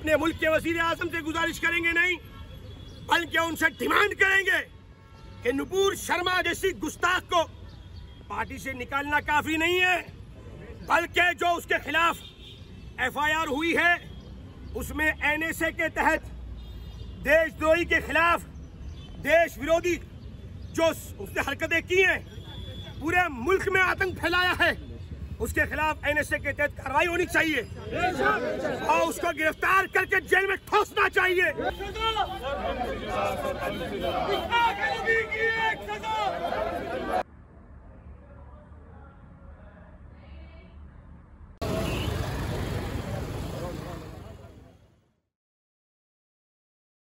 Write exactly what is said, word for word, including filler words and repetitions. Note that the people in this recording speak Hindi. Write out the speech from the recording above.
अपने मुल्क के वजीर आजम से गुजारिश करेंगे नहीं, बल्कि उनसे डिमांड करेंगे कि नुपुर शर्मा जैसी गुस्ताख को पार्टी से निकालना काफी नहीं है, बल्कि जो उसके खिलाफ एफ आई आर हुई है उसमें एन एस ए के तहत देशद्रोही के खिलाफ, देश विरोधी जो उसने हरकतें की हैं, पूरे मुल्क में आतंक फैलाया है, उसके खिलाफ एन एस ए के तहत कार्रवाई होनी चाहिए और उसको गिरफ्तार करके जेल में ठोसना चाहिए।